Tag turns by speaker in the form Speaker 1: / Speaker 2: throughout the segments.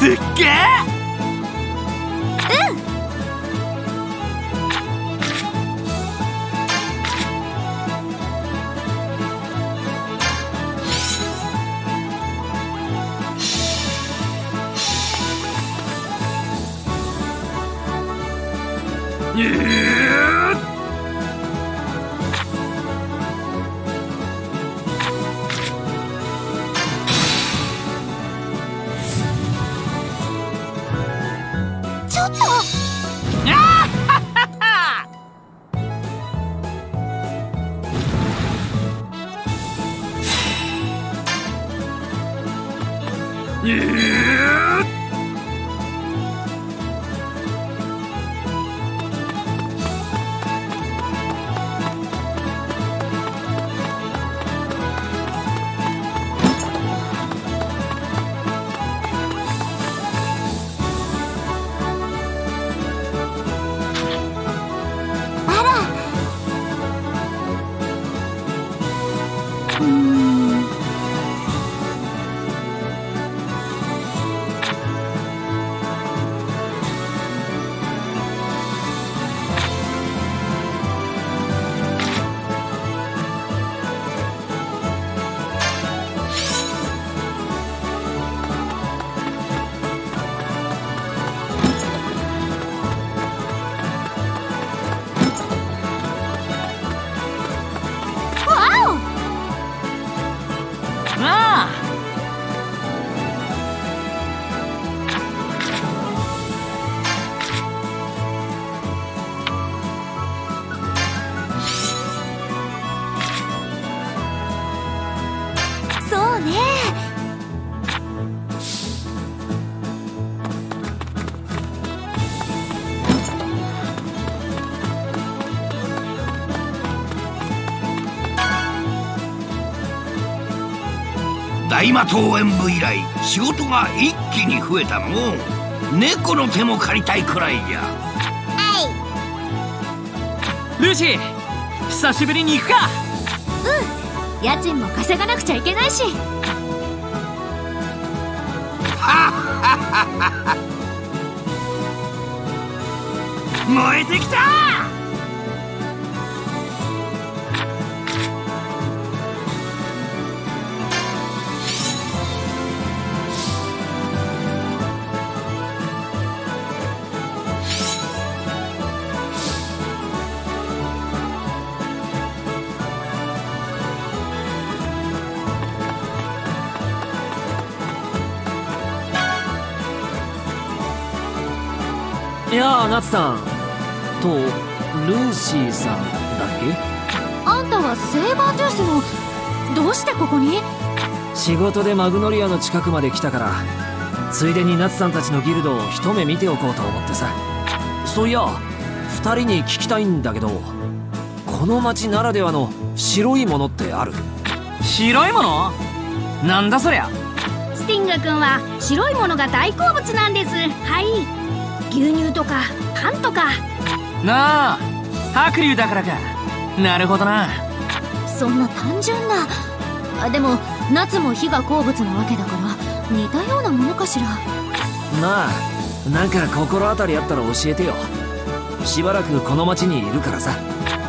Speaker 1: すっげえ。
Speaker 2: ちょっとそうね。
Speaker 3: 大魔党演舞以来仕事が一気に増えたの。猫の手も借りたいくらいじゃ。
Speaker 1: ルーシー、久しぶりに行くか。
Speaker 2: 家賃も稼がなくちゃいけないし。
Speaker 1: 燃えてきた。
Speaker 4: いやあ、ナツさんとルーシーさんだっけ？
Speaker 2: あんたはセーバートゥースの。どうしてここに？
Speaker 4: 仕事でマグノリアの近くまで来たから、ついでにナツさんたちのギルドを一目見ておこうと思ってさ。そういや2人に聞きたいんだけど、この町ならではの白いものってある？
Speaker 1: 白いもの？なんだそりゃ。
Speaker 2: スティング君は白いものが大好物なんです。はい、牛乳とかパンとか。
Speaker 1: なあ、白龍だからか。なるほどな。
Speaker 2: そんな単純な。でも夏も火が好物なわけだから似たようなものかしら。
Speaker 4: なあ、なんか心当たりあったら教えてよ。しばらくこの町にいるからさ。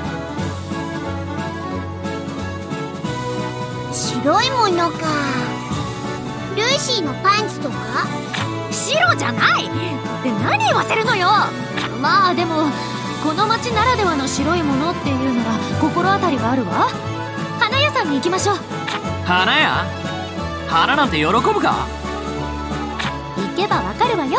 Speaker 2: 白いものか。ルーシーのパンツとか？白じゃないって何言わせるのよ。まあでもこの町ならではの白いものっていうなら心当たりがあるわ。花屋さんに行きましょう。
Speaker 1: 花屋？花なんて喜ぶか？
Speaker 2: 行けばわかるわよ。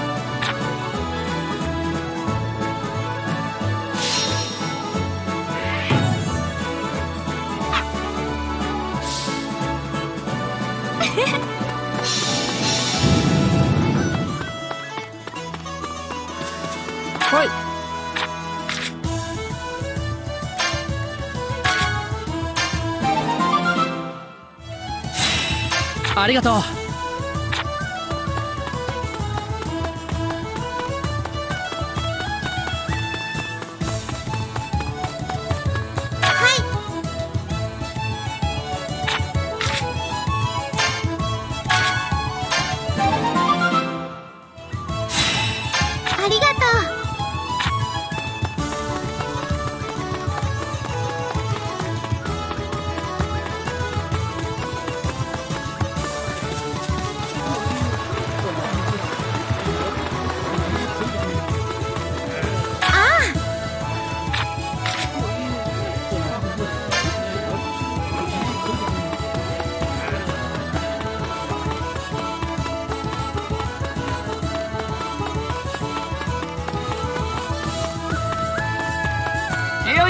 Speaker 4: はい。ありがとう。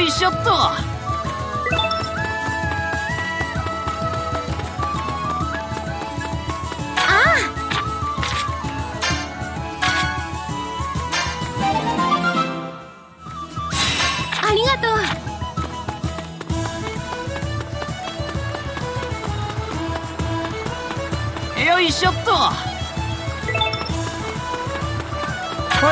Speaker 1: いしょっと。
Speaker 2: ありがとう。
Speaker 1: よいしょっと。
Speaker 4: はい。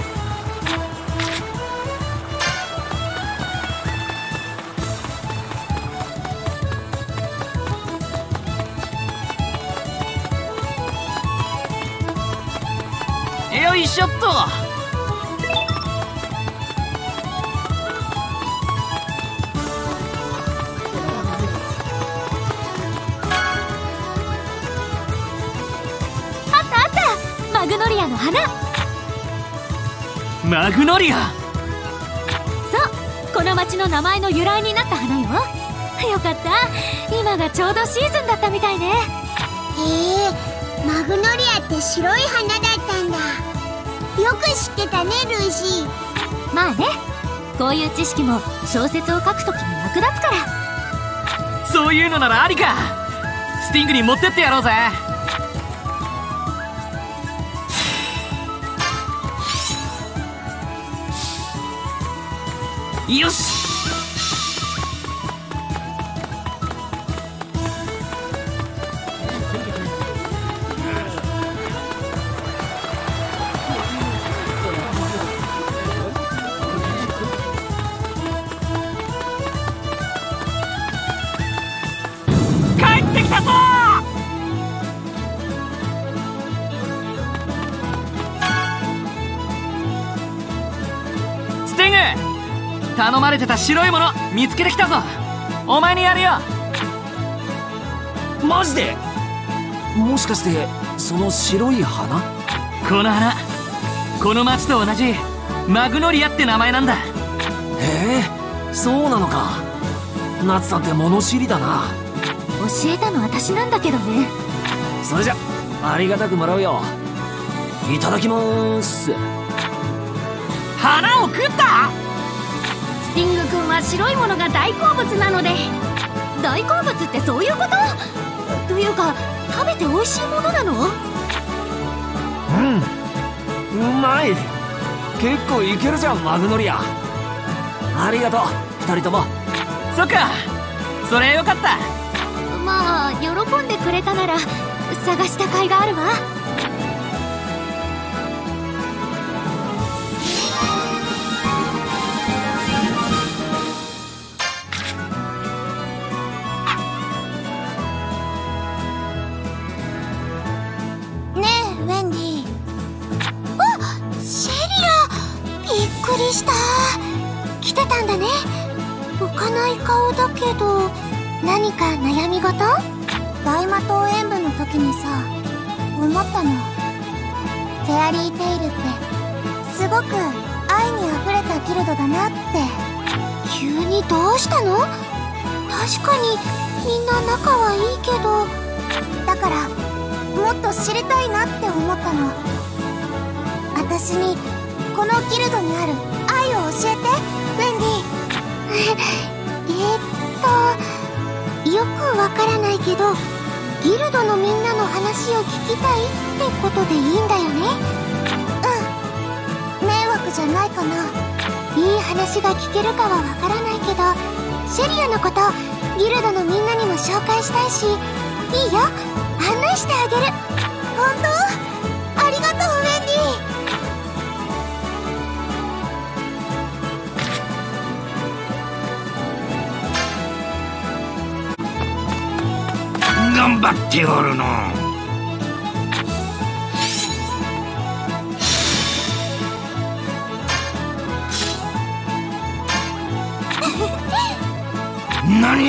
Speaker 1: よいしょっと。
Speaker 2: マグノリアの花。
Speaker 1: マグノリア。
Speaker 2: そう、この町の名前の由来になった花よ。よかった、今がちょうどシーズンだったみたいね。へえ、マグノリアって白い花だったんだ。よく知ってたね、ルーシー。まあね、こういう知識も小説を書くときに役立つから。
Speaker 1: そういうのならありか。スティングに持ってってやろうぜ。よし。帰ってきたぞ。スティング、頼まれてた白いもの見つけてきたぞ。お前にやるよ。
Speaker 4: マジで？もしかしてその白い花？
Speaker 1: この花、この町と同じマグノリアって名前なんだ。
Speaker 4: へえ、そうなのか。ナツさんって物知りだな。
Speaker 2: 教えたの私なんだけどね。
Speaker 4: それじゃありがたくもらうよ。いただきまーす。
Speaker 1: 花を食った？
Speaker 2: スティング君は白いものが大好物なので。大好物ってそういうこと？というか、食べて美味しいものなの？
Speaker 4: うん、うまい。結構いけるじゃん、マグノリア。ありがとう、二人とも。
Speaker 1: そっか、それよかった。
Speaker 2: まあ、喜んでくれたなら探した甲斐があるわ。ねえ、ウェンディ。あ、シェリア、びっくりした。来てたんだね。浮かない顔だけど、何か悩み事？大魔党演舞の時にさ、思ったの。フェアリーテイルってすごく愛にあふれたギルドだなって。急にどうしたの？確かにみんな仲はいいけど、だからもっと知りたいなって思ったの。私にこのギルドにある愛を教えて、ウェンディ。よくわからないけど、ギルドのみんなの話を聞きたいってことでいいんだよね。うん、迷惑じゃないかな。いい話が聞けるかはわからないけど、シェリアのことギルドのみんなにも紹介したいし、いいよ、案内してあげる。本当？ありがとう、ウェンディ。
Speaker 3: 頑張っておるの。何？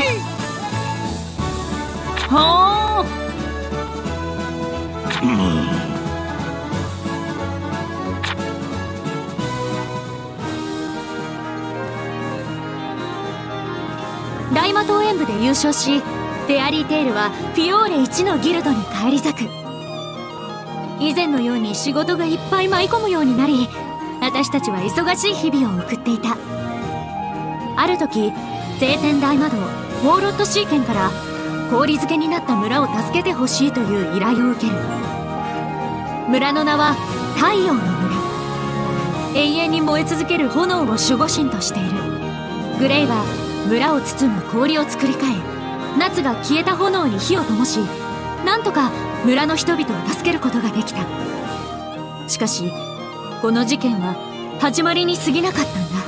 Speaker 1: はあ。
Speaker 2: 大魔党演舞で優勝し、フェアリーテイルはフィオーレ1のギルドに返り咲く。以前のように仕事がいっぱい舞い込むようになり、私たちは忙しい日々を送っていた。 ある時聖天大魔道ウォーロットシーケンから氷漬けになった村を助けてほしいという依頼を受ける。村の名は太陽の村。永遠に燃え続ける炎を守護神としている。グレイは村を包む氷を作り変え、夏が消えた炎に火を灯し、なんとか村の人々を助けることができた。しかしこの事件は始まりに過ぎなかったんだ。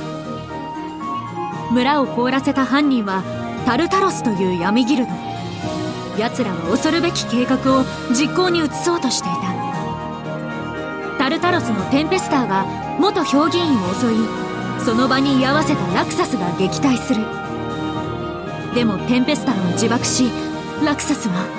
Speaker 2: 村を凍らせた犯人はタルタロスという闇ギルド。奴らは恐るべき計画を実行に移そうとしていた。タルタロスのテンペスターが元評議員を襲い、その場に居合わせたラクサスが撃退する。でもテンペスターは自爆し、ラクサスは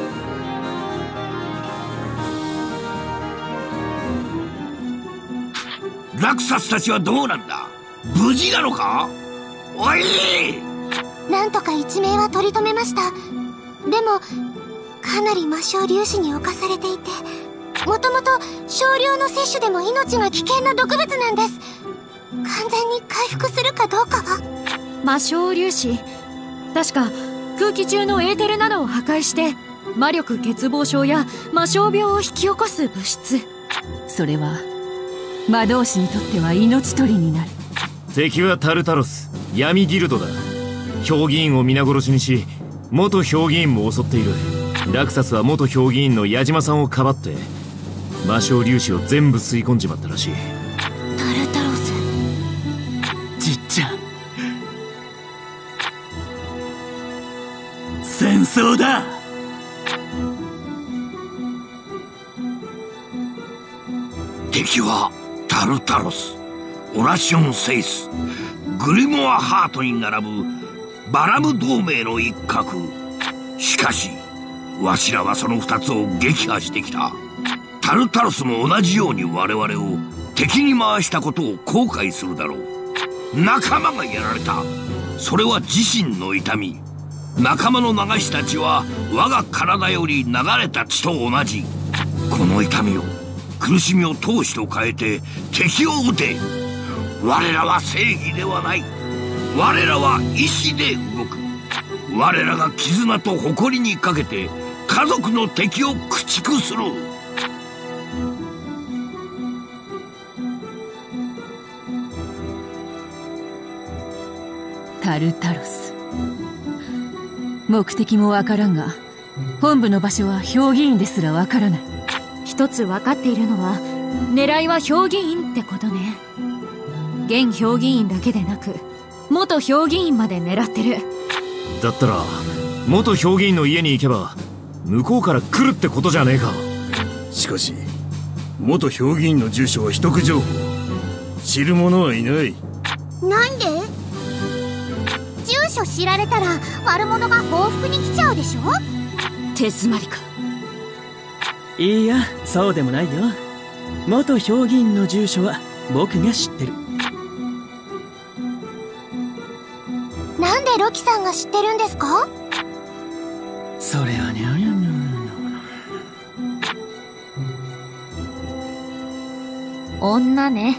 Speaker 3: ラクサスたちはどうなんだ？無事なのか？おい！
Speaker 5: なんとか一命は取り留めました。でもかなり魔性粒子に侵されていて、もともと少量の摂取でも命が危険な毒物なんです。完全に回復するかどうかは。
Speaker 2: 魔性粒子、確か空気中のエーテルなどを破壊して魔力欠乏症や魔性病を引き起こす物質。
Speaker 6: それは魔導士にとっては命取りになる。
Speaker 7: 敵はタルタロス、闇ギルドだ。評議員を皆殺しにし、元評議員も襲っている。ラクサスは元評議員の矢島さんをかばって魔性粒子を全部吸い込んじまったらしい。
Speaker 2: タルタロス、
Speaker 1: じっちゃん、戦争だ。
Speaker 3: 敵はタルタロス、オラシオン・セイス、グリモア・ハートに並ぶバラム同盟の一角。しかしわしらはその2つを撃破してきた。タルタロスも同じように我々を敵に回したことを後悔するだろう。仲間がやられた。それは自身の痛み。仲間の流した血は我が体より流れた血と同じ。この痛みを、苦しみを闘志と変えて敵を撃て。我らは正義ではない。我らは意志で動く。我らが絆と誇りにかけて家族の敵を駆逐する。
Speaker 6: タルタロス、目的もわからんが本部の場所は評議員ですらわからない。
Speaker 2: 一つ分かっているのは、狙いは評議員ってことね。現評議員だけでなく元評議員まで狙ってる。
Speaker 7: だったら元評議員の家に行けば向こうから来るってことじゃねえか。
Speaker 8: しかし元評議員の住所は秘匿情報、知る者はいない。
Speaker 5: なんで？住所知られたら悪者が報復に来ちゃうでしょ。
Speaker 6: 手詰まりか。
Speaker 9: いや、そうでもないよ。元評議員の住所は僕が知ってる。
Speaker 5: なんでロキさんが知ってるんですか？
Speaker 9: それはね、
Speaker 2: 女ね。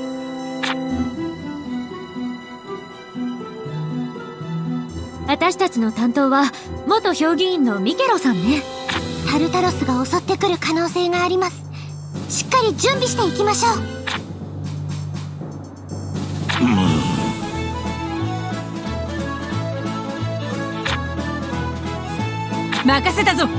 Speaker 2: 私たちの担当は元評議員のミケロさんね。
Speaker 5: タルタロスが襲ってくる可能性があります。しっかり準備していきましょう。
Speaker 6: 任せたぞ。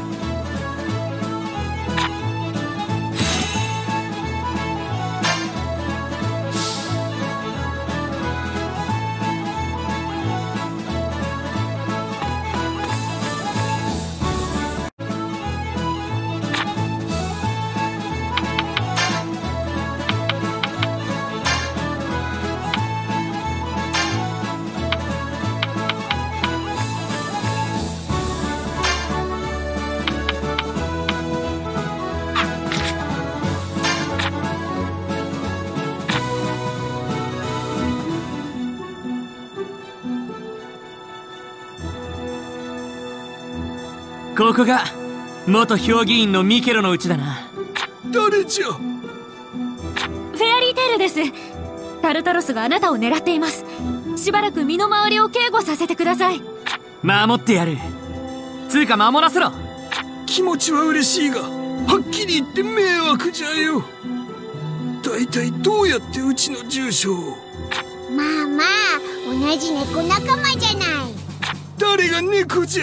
Speaker 1: ここが元評議員のミケロの家だな。
Speaker 8: 誰じゃ？
Speaker 2: フェアリーテールです。タルタロスがあなたを狙っています。 しばらく身の回りを警護させてください。
Speaker 1: 守ってやる。つうか守らせろ。
Speaker 8: 気持ちは嬉しいが、はっきり言って迷惑じゃよ。だいたいどうやってうちの住所を。
Speaker 5: まあまあ、同じ猫仲間じゃない。
Speaker 8: 誰が猫じゃ。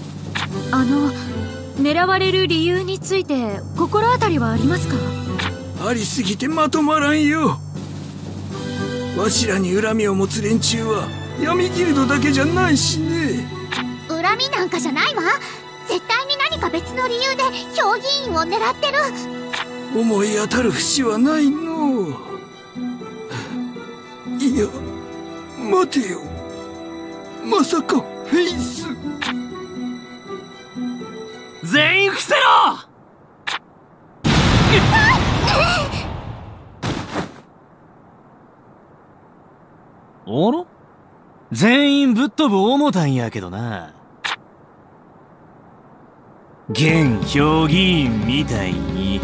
Speaker 2: 狙われる理由について心当たりはありますか？
Speaker 8: ありすぎてまとまらんよ。わしらに恨みを持つ連中は闇ギルドだけじゃないしね。
Speaker 5: 恨みなんかじゃないわ。絶対に何か別の理由で評議員を狙ってる。
Speaker 8: 思い当たる節はないの。いや、待てよ。まさかフェイス。
Speaker 1: 全員伏せろ。
Speaker 7: あら？全員ぶっ飛ぶ思たんやけどな。現評議員みたいに。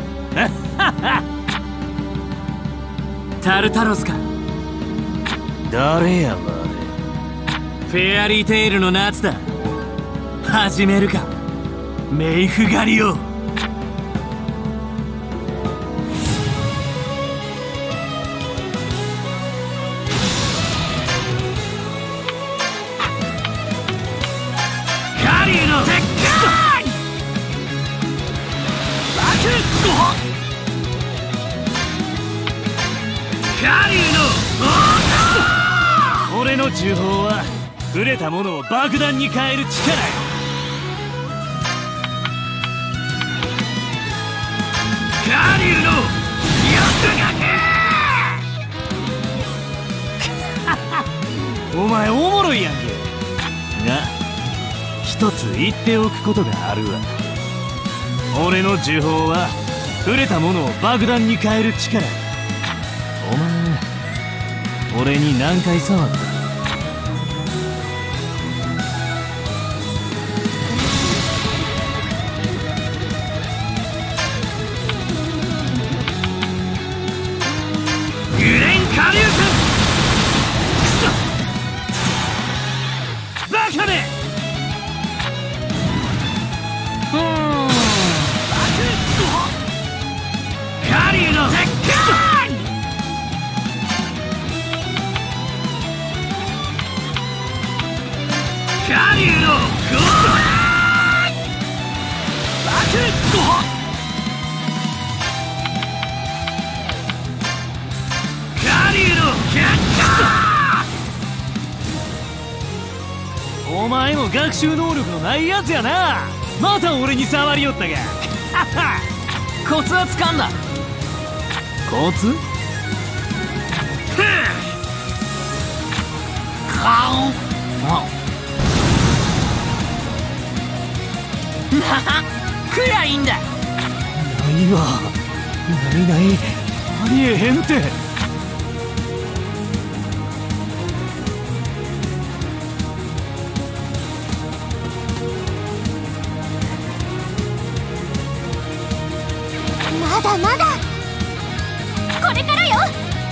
Speaker 1: タルタロスか。
Speaker 7: 誰やわ
Speaker 1: フェアリーテイルの夏だ。始めるか、メイフ狩りを。カリーの鉄火バクカリーの
Speaker 7: 俺の呪法は触れたものを爆弾に変える力や。
Speaker 3: カリーの
Speaker 7: お前おもろいやんけ。が一つ言っておくことがあるわ。俺の呪法は触れたものを爆弾に変える力。お前俺に何回触った？
Speaker 3: ユレンカリウス。
Speaker 1: バカめ。
Speaker 3: カリーの鉄火カリーのゴーバクカリーのキャッカ
Speaker 7: お前も学習能力のないやつやな。また俺に触りよったが。
Speaker 1: コツはつかんだ。
Speaker 7: コツ？
Speaker 1: 食やいいんだ。
Speaker 7: ないわ。ないありえへんて。
Speaker 5: まだまだ。
Speaker 2: これからよ。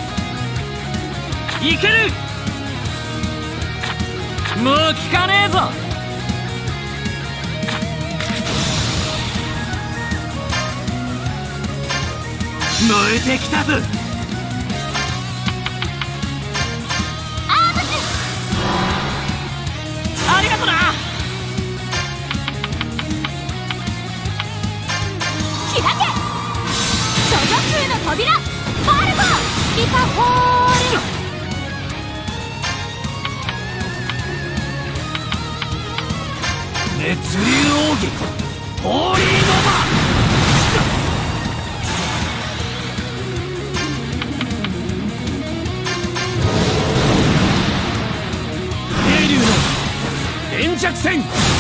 Speaker 1: いける。もう効かねえぞ。燃えてきたぞ。ありがとな。
Speaker 2: 開け処女空の扉バルゴリカホール。
Speaker 3: 熱流奥義ホーリーノバ。
Speaker 7: 渓流の連着戦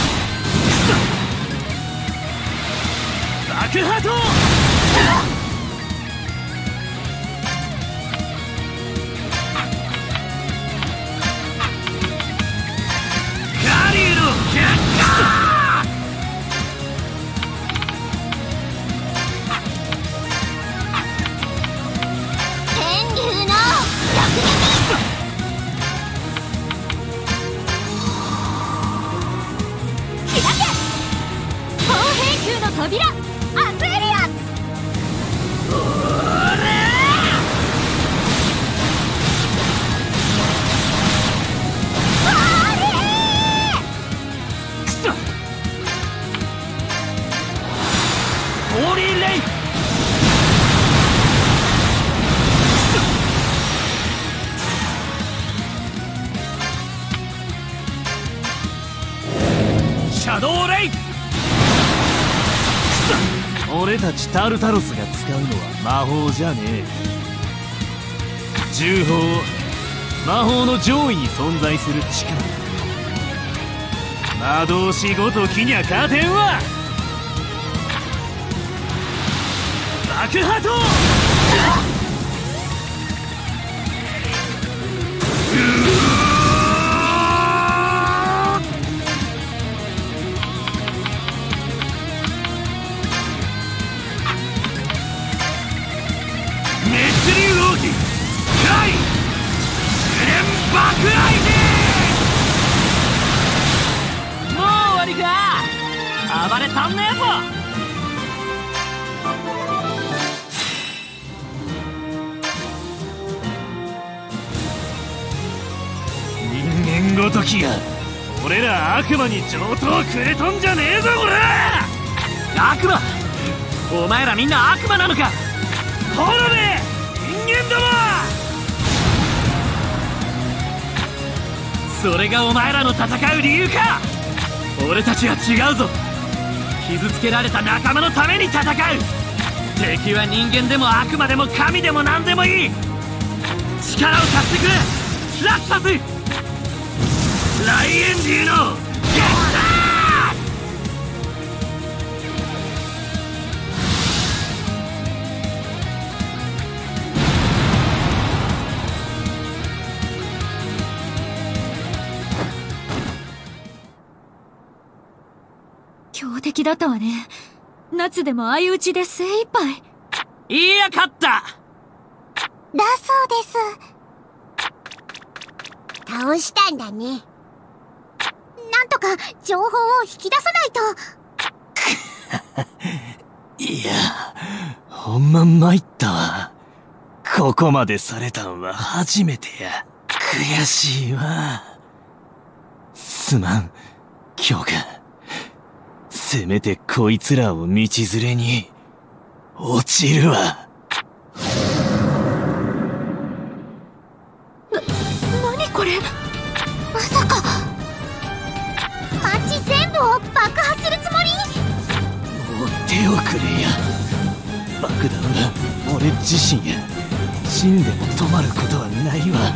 Speaker 7: 爆破と
Speaker 3: カリーのキャッカ
Speaker 5: 天竜の逆撃。
Speaker 2: 扉アクエリアス。
Speaker 1: ホーリーレイン。シャドウレイン。
Speaker 7: 俺たちタルタロスが使うのは魔法じゃねえ。銃法、魔法の上位に存在する力。魔導士ごときにゃ勝てんわ。爆破と
Speaker 3: 熱流奥義カイ連爆相手。
Speaker 1: もう終わりか。暴れたんねえぞ。
Speaker 7: 人間ごときが俺ら悪魔に上等をくれとんじゃねえぞこら。
Speaker 1: 悪魔？お前らみんな悪魔なのか。
Speaker 7: ほらべ人間ども。
Speaker 1: それがお前らの戦う理由か。俺たちは違うぞ。傷つけられた仲間のために戦う。敵は人間でも悪魔でも神でも何でもいい。力を貸してくれラクサス。
Speaker 3: ライエンジーのゲッタ
Speaker 2: 強敵だったわね。夏でも相打ちで精一杯。
Speaker 1: いや勝った。
Speaker 5: だそうです。倒したんだね。なんとか情報を引き出さないと。
Speaker 7: いや、ほんま参ったわ。ここまでされたんは初めてや。悔しいわ。すまん、教官。せめてこいつらを道連れに落ちるわ。
Speaker 2: 何これ。
Speaker 5: まさか街全部を爆破するつもり？
Speaker 7: もう手をくれや。爆弾は俺自身や。死んでも止まることはないわ。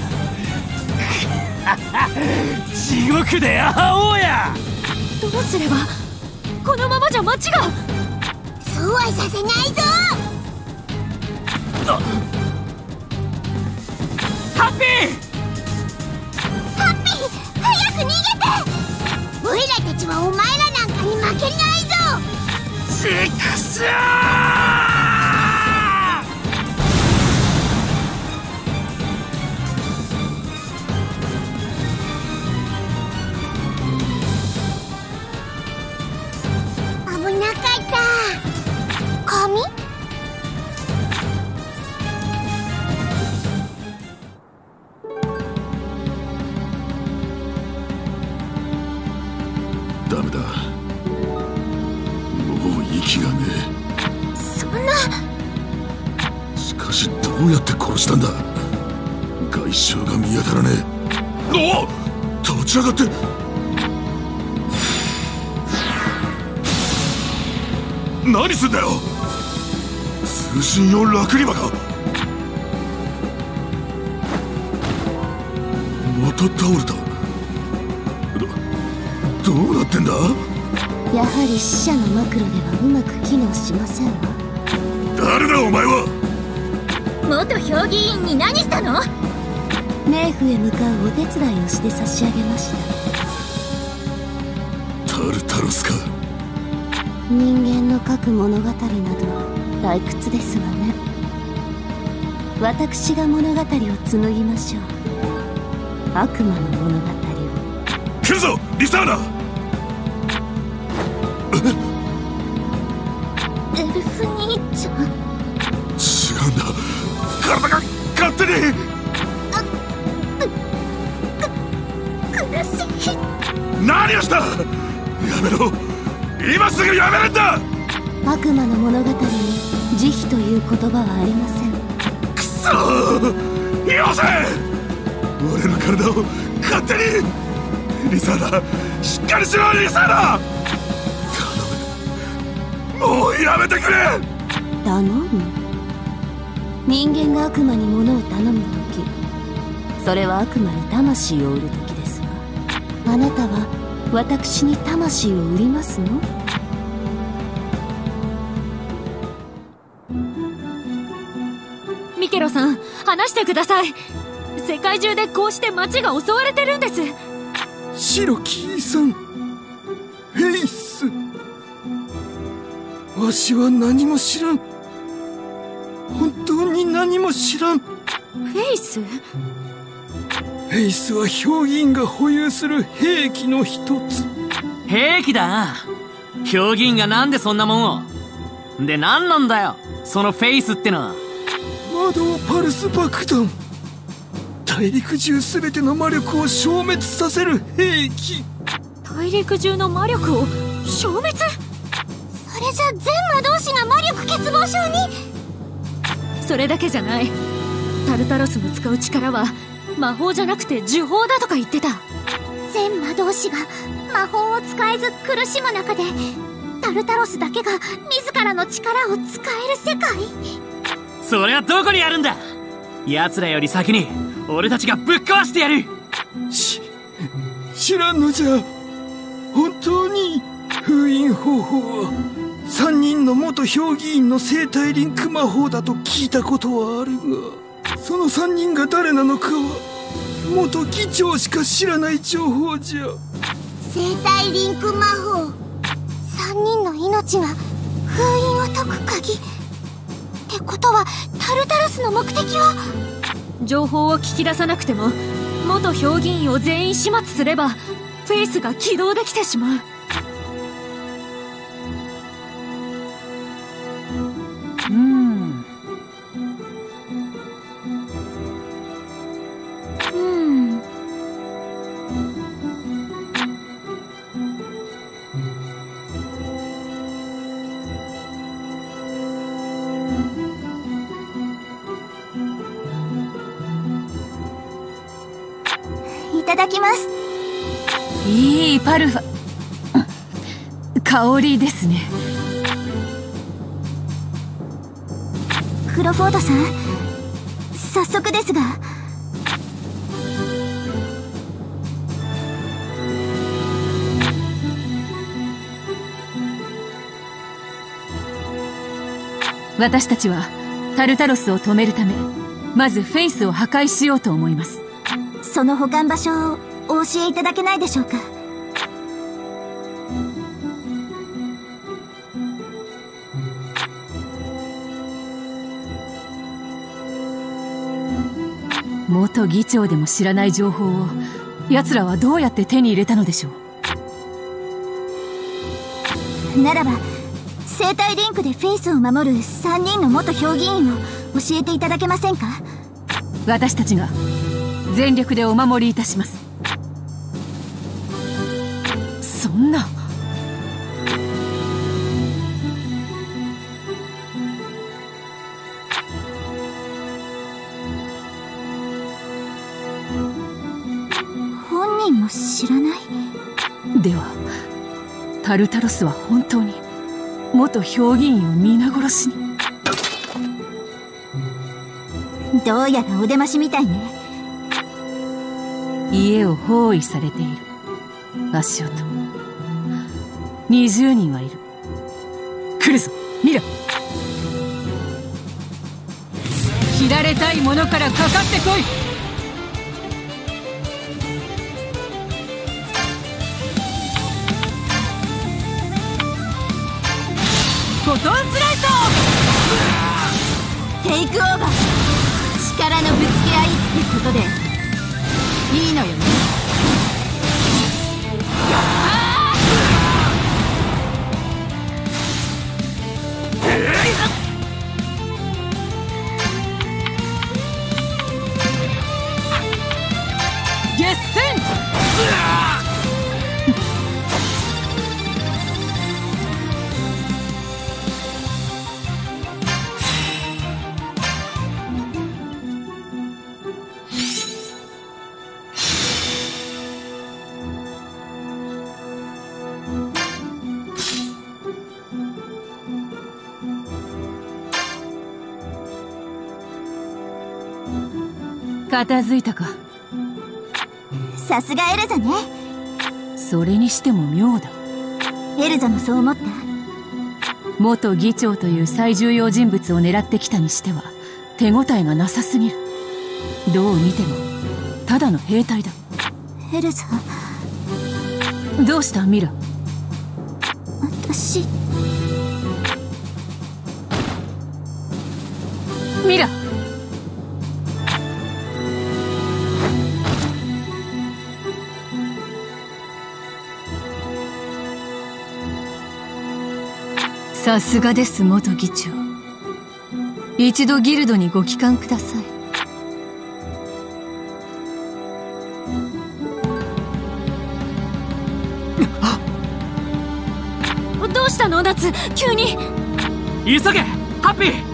Speaker 7: 地獄で会おうや。
Speaker 2: どうすれば。このままじゃ街が。
Speaker 5: そうはさせないぞ。
Speaker 1: ハッピー
Speaker 5: ハッピー早く逃げて。オイラたちはお前らなんかに負けないぞ。
Speaker 3: シクショー。
Speaker 5: 危なかった。髪？
Speaker 3: ダメだ。もう息がね
Speaker 5: そんな。
Speaker 3: え。しかしどうやって殺したんだ。外傷が見当たらねえ。おっ、立ち上がって。何すんだよ。通信用ラクリマか。また倒れた。どうなってんだ。
Speaker 5: やはり死者のマクロではうまく機能しませんわ。
Speaker 3: 誰だお前は。
Speaker 2: 元評議員に何したの。
Speaker 5: 冥府へ向かうお手伝いをして差し上げました。
Speaker 3: タルタロスか。
Speaker 5: 人間の書く物語など退屈ですわね。私が物語を紡ぎましょう。悪魔の物語を。
Speaker 3: 来るぞリサーナ。
Speaker 5: エルフ兄ちゃん。
Speaker 3: 違うんだ、体が勝手に。
Speaker 5: 苦しい。
Speaker 3: 何をした。やめろ、今すぐやめるんだ。
Speaker 5: 悪魔の物語に慈悲という言葉はありません。
Speaker 3: くそー、よせ。俺の体を勝手に。リサーダ、しっかりしろリサーダ。頼む、もうやめてくれ。
Speaker 5: 頼む。人間が悪魔に物を頼む時、それは悪魔に魂を売る時ですが、あなたは私に魂を売りますの？
Speaker 2: ミケロさん、話してください。世界中でこうして町が襲われてるんです。
Speaker 8: 白木井さん、フェイス。わしは何も知らん。本当に何も知らん。
Speaker 2: フェイス？
Speaker 8: フェイスは評議員が保有する兵器の一つ。
Speaker 1: 兵器だ。評議員がなんでそんなもんを。で、何なんだよそのフェイスってのは。
Speaker 8: 魔導パルス爆弾。大陸中すべての魔力を消滅させる兵器。
Speaker 2: 大陸中の魔力を消滅？
Speaker 5: それじゃ全魔導士が魔力欠乏症に。
Speaker 2: それだけじゃない。タルタロスの使う力は魔法じゃなくて呪法だとか言ってた。
Speaker 5: 全魔導士が魔法を使えず苦しむ中で、タルタロスだけが自らの力を使える世界。
Speaker 1: それはどこにあるんだ。奴らより先に俺たちがぶっ壊してやる。
Speaker 8: 知らんのじゃ。本当に封印方法は3人の元評議員の生体リンク魔法だと聞いたことはあるが、その3人が誰なのかは元議長しか知らない情報じゃ。
Speaker 5: 生体リンク魔法、3人の命が封印を解く鍵ってことは、タルタロスの目的は。
Speaker 2: 情報を聞き出さなくても元評議員を全員始末すればフェイスが起動できてしまう。
Speaker 5: いただきます。
Speaker 6: いいパルファ香りですね。
Speaker 5: クロフォードさん、早速ですが。
Speaker 6: 私たちはタルタロスを止めるため、まずフェイスを破壊しようと思います。
Speaker 5: その保管場所をお教えいただけないでしょうか。
Speaker 6: 元議長でも知らない情報を奴らはどうやって手に入れたのでしょう。
Speaker 5: ならば生体リンクでフェイスを守る3人の元評議員を教えていただけませんか。
Speaker 6: 私たちが全力でお守りいたします。そんな。
Speaker 5: 本人も知らない。
Speaker 6: ではタルタロスは本当に元評議員を皆殺しに。
Speaker 5: どうやらお出ましみたいね。
Speaker 6: 家を包囲されている足音。20人はいる。来るぞ見ろ。切られたいものからかかってこい。フォトンスライト。
Speaker 5: テイクオーバー。力のぶつけ合いってことでいいのよね。
Speaker 6: 片付いたか。
Speaker 5: さすがエルザね。
Speaker 6: それにしても妙だ。
Speaker 5: エルザもそう思った？
Speaker 6: 元議長という最重要人物を狙ってきたにしては手応えがなさすぎる。どう見てもただの兵隊だ。
Speaker 5: エルザ。
Speaker 6: どうしたミラ？
Speaker 5: 私。
Speaker 6: ミラ。さすがです元議長。一度ギルドにご帰還ください。
Speaker 2: どうしたの夏、急に。
Speaker 1: 急げハッピー。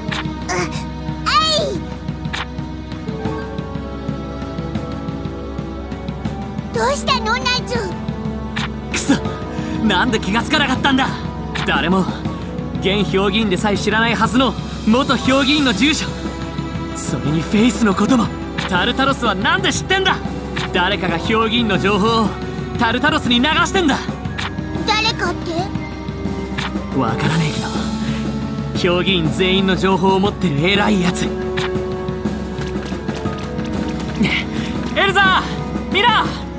Speaker 5: どうしたのナイツ。
Speaker 1: くそ、なんで気がつかなかったんだ。誰も現評議員でさえ知らないはずの元評議員の住所、それにフェイスのことも。タルタロスはなんで知ってんだ。誰かが評議員の情報をタルタロスに流してんだ。
Speaker 5: 誰かって？
Speaker 1: わからねえけど評議員全員の情報を持ってる偉いやつ。エルザー、ミラー。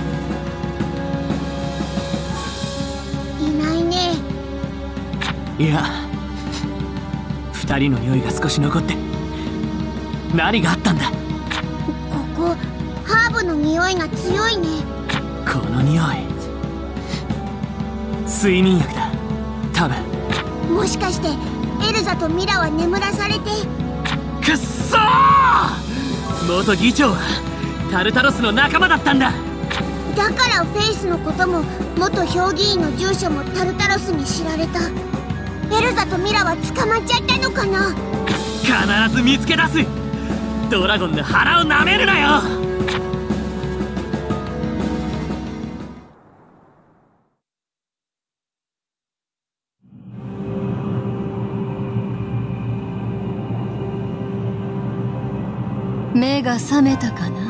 Speaker 1: いや、二人の匂いが少し残って。何があったんだ。
Speaker 5: ここハーブの匂いが強いね。
Speaker 1: この匂い睡眠薬だ多分。
Speaker 5: もしかしてエルザとミラは眠らされて。
Speaker 1: くっそー、元議長はタルタロスの仲間だったんだ。
Speaker 5: だからフェイスのことも元評議員の住所もタルタロスに知られた。エルザとミラは捕まっちゃったのかな。
Speaker 1: 必ず見つけ出す。ドラゴンの腹を舐めるなよ。
Speaker 6: 目が覚めたかな。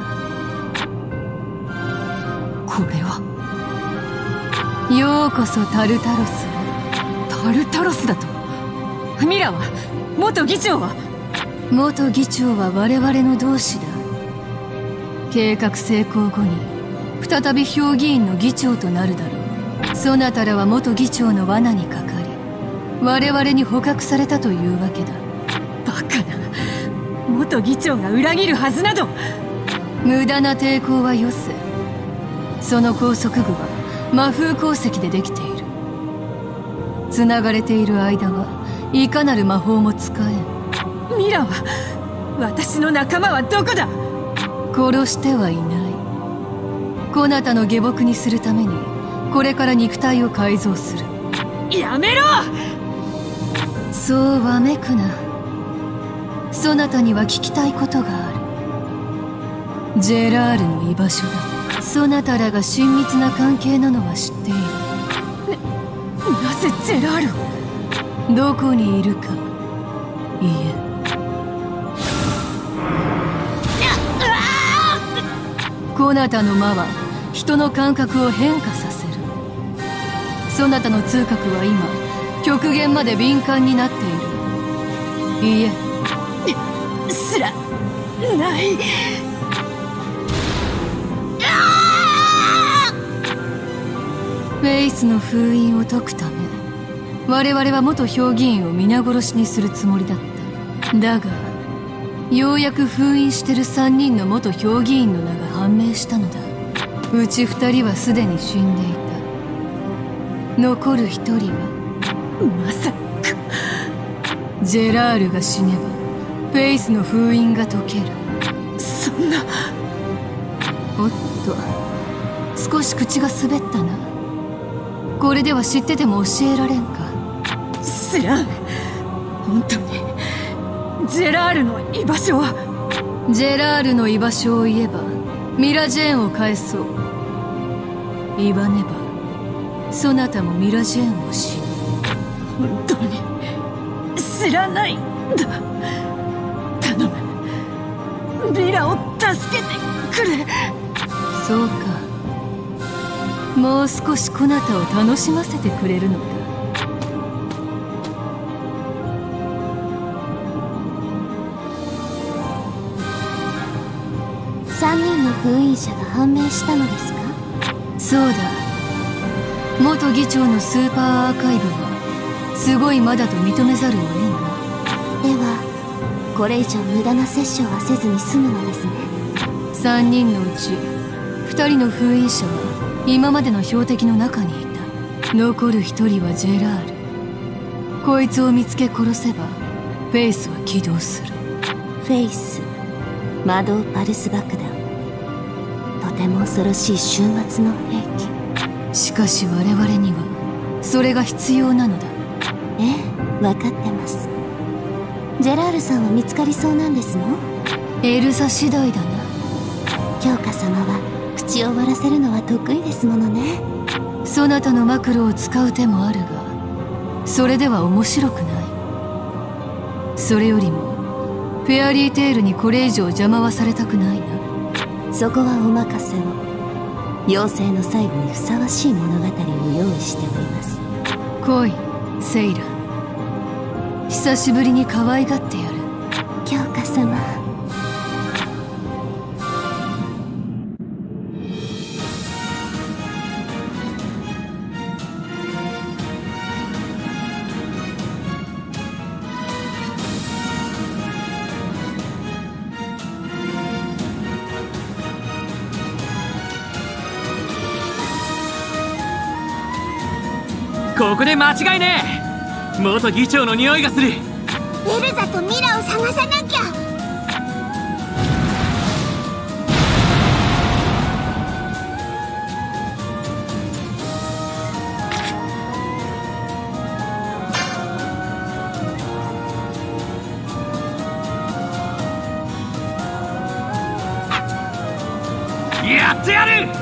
Speaker 6: これはようこそタルタロス。タルタロスだと。ミラは元議長は元議長は我々の同志だ。計画成功後に再び評議員の議長となるだろう。そなたらは元議長の罠にかかり我々に捕獲されたというわけだ。バカな。元議長が裏切るはずなど。無駄な抵抗はよせ。その拘束具は魔風鉱石でできている。繋がれている間はいかなる魔法も使えん。ミラは私の仲間はどこだ。殺してはいない。こなたの下僕にするためにこれから肉体を改造する。やめろ。そうわめくな。そなたには聞きたいことがある。ジェラールの居場所だ。そなたらが親密な関係なのは知っている。なぜジェラールを。どこにいるか言え。こなたの魔は人の感覚を変化させる。そなたの痛覚は今極限まで敏感になっている。いえすらない。フェイスの封印を解くため我々は元評議員を皆殺しにするつもりだった。だがようやく封印してる3人の元評議員の名が判明したのだ。うち2人はすでに死んでいた。残る1人はまさかジェラールが死ねばフェイスの封印が解ける。そんな。おっと少し口が滑ったな。これでは知ってても教えられんか。知らん。本当にジェラールの居場所は。ジェラールの居場所を言えばミラ・ジェーンを返そう。言わねばそなたもミラ・ジェーンを死ぬ。本当に知らないんだ。頼むミラを助けてくれ。そうか、もう少しこなたを楽しませてくれるのか。
Speaker 5: 3人の封印者が判明したのですか？
Speaker 6: そうだ、元議長のスーパーアーカイブはすごいまだと認めざるを得んな。
Speaker 5: ではこれ以上無駄な殺生はせずに済むのですね。
Speaker 6: 3人のうち2人の封印者は今までの標的の中にいた。残る1人はジェラール。こいつを見つけ殺せばフェイスは起動する。
Speaker 5: フェイス、魔導パルス爆弾、とても恐ろしい終末の兵器。
Speaker 6: しかし我々にはそれが必要なのだ。
Speaker 5: ええ、分かってます。ジェラールさんは見つかりそうなんですの？
Speaker 6: エルサ次第だな。
Speaker 5: 京花様は口を割らせるのは得意ですものね。
Speaker 6: そなたのマクロを使う手もあるが、それでは面白くない。それよりもフェアリーテールにこれ以上邪魔はされたくないな。
Speaker 5: そこはお任せを。妖精の最後にふさわしい物語を用意しております。
Speaker 6: 来いセイラ、久しぶりに可愛がってやる。
Speaker 5: 京花様。
Speaker 1: ここで間違いねえ。元議長の匂いがする。
Speaker 5: エルザとミラを探さなきゃ。
Speaker 1: やってやる。